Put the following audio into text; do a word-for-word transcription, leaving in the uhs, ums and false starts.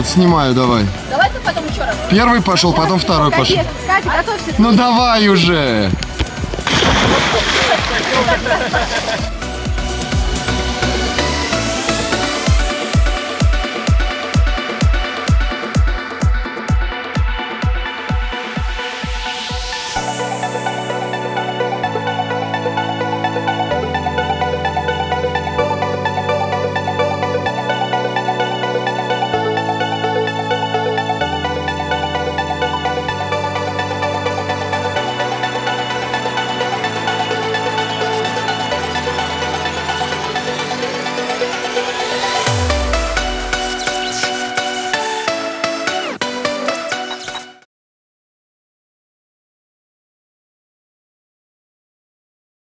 снимаю, давай. Давай ты потом еще раз. Первый пошел, потом второй пошел. Катя, готовься. Ну давай уже.